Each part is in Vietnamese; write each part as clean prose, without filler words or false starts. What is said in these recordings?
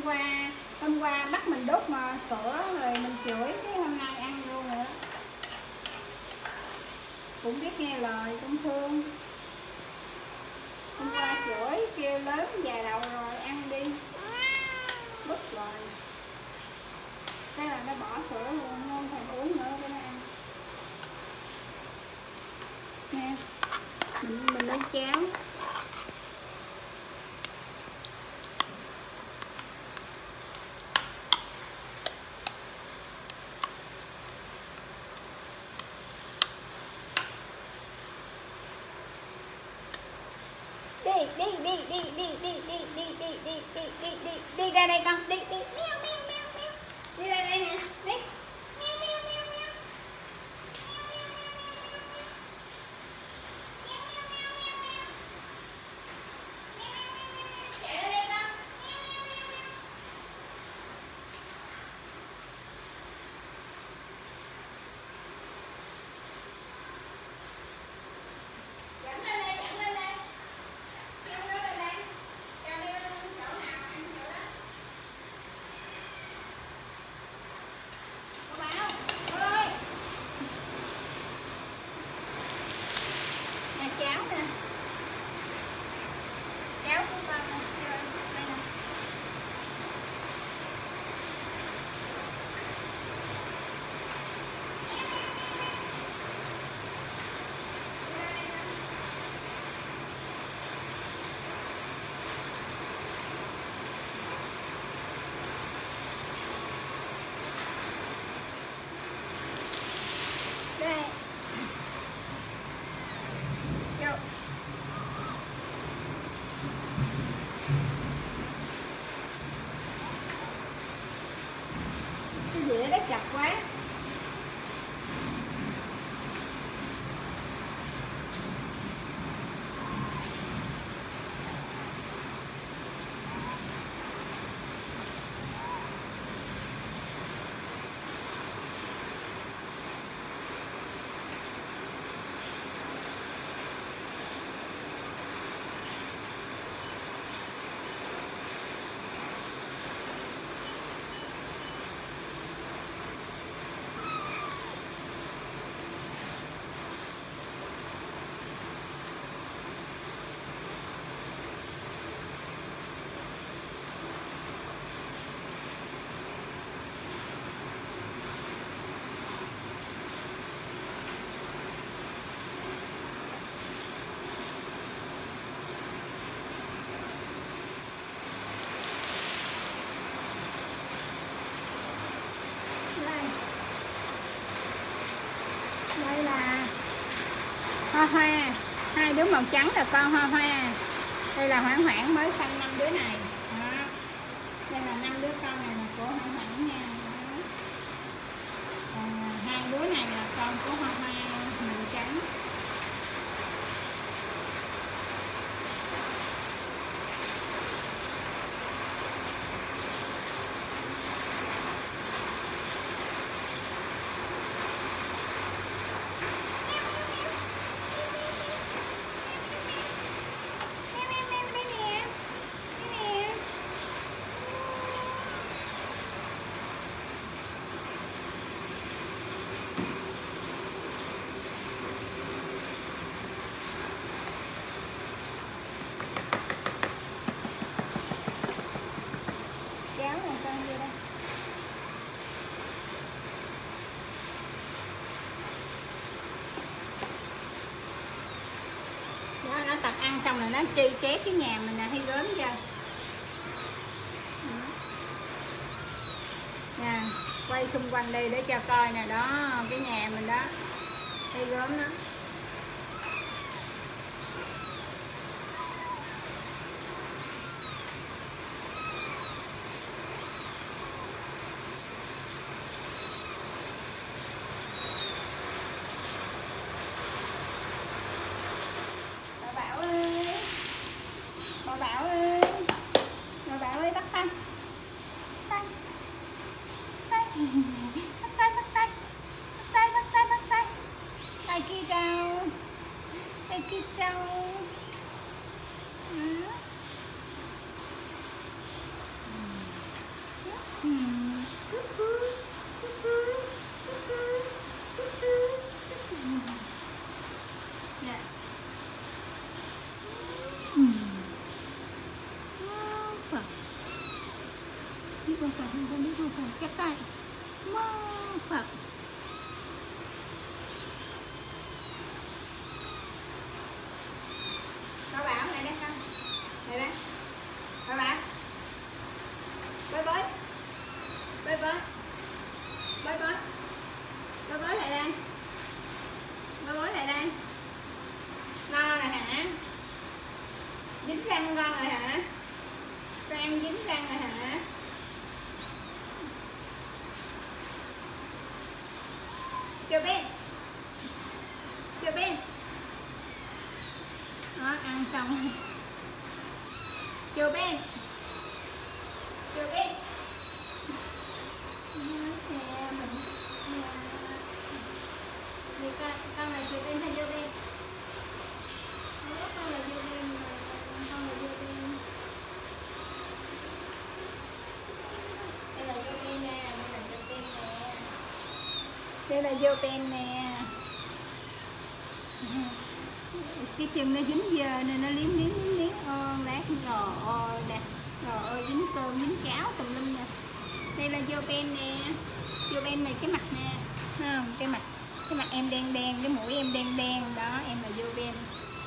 hôm qua bắt mình đút mà sữa rồi mình chửi, cái hôm nay ăn luôn rồi đó. Cũng biết nghe lời, cũng thương. Hôm qua chửi kêu lớn già đầu rồi ăn đi, bứt rồi. Thế là nó bỏ sữa luôn, không thèm uống nữa cho nó ăn. Nè, mình nấu cháo. Đi ra đây con, đi meo meo meo meo, đi ra đây nè, đi meo meo meo meo, chạy ra đây con, dẫn lên đây, dẫn lên đây, dẫn nó lên đây, cho đi chỗ nào ăn chỗ đó. Cô Bảo ơi, nè cháo nè, cháo của con nè, đây nè. Đây. Vô. Cái dĩa đó chặt quá. Đây là hoa hoa, hai đứa màu trắng là con hoa hoa. Đây là Hoảng Hoảng mới sanh 5 đứa này đó. Đây là 5 đứa con này là của Hoảng Hoảng nha. Hai đứa này là con của hoa hoa màu trắng. Nó tập ăn xong rồi nó chi chét cái nhà mình là thấy gớm chưa nè, quay xung quanh đi để cho coi nè, đó cái nhà mình đó thấy gớm đó. Bắt tay, bắt tay, tay kia ra. Nè. Phật. Biết con Phật không? Con biết con Phật chắc tay. Phật. Bảo Bảo này đây con. Này đây. Bảo Bảo. Bơi bơi. Bơi bơi. Bơi bơi. Bơi bơi lại đây. Bơi bơi lại đây. Lo rồi hả? Dính răng con rồi hả? Con ăn dính răng rồi hả? Chưa biết. Chưa biết. Đó, ăn xong. Chưa biết. Chưa biết. Con là chưa biết hay chưa biết? Con là chưa biết. Con là chưa biết. Đây là vô bên nè. Đây là vô bên nè. Cái chân nó dính dơ nên nó liếm lát. Trời ơi nè. Trời ơi dính cơm dính cháo tùm lum nè. Đây là vô bên nè. Vô bên này cái mặt nè. Không, cái mặt em đen đen, cái mũi em đen đen đó, em là vô bên.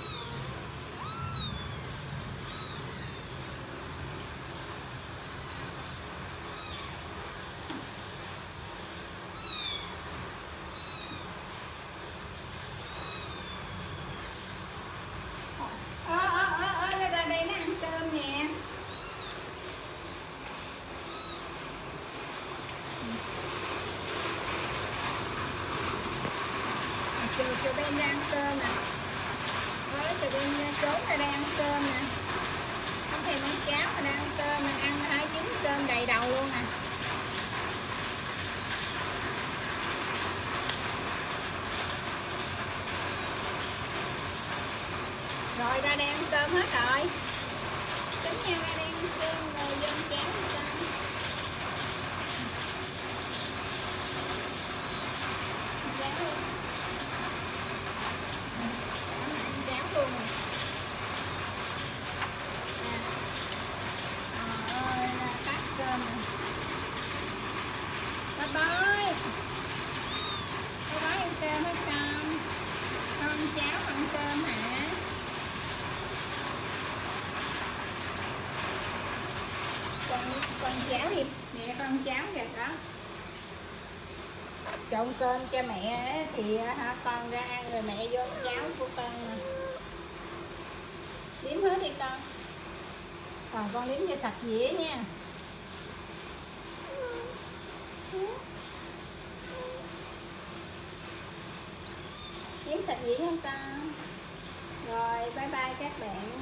Ra đây nó ăn cơm nè. Chiều bên ra ăn cơm nè. Chiều bên trốn ra đây ăn cơm nè. Không thèm ăn cháo mà đang ăn cơm nè. Ăn 2 chín cơm đầy đầu luôn nè. Rồi ra đây ăn cơm hết rồi. Tính nhau ra đây ăn cơm rồi dân cháo ăn cơm. Con cháo đi, mẹ con cháo kìa đó. Trộn cơm cho mẹ thì con ra ăn rồi mẹ vô cháo của con nè. Liếm hết đi con. Còn con liếm cho sạch dĩa nha. Liếm sạch dĩa không con? Rồi bye bye các bạn.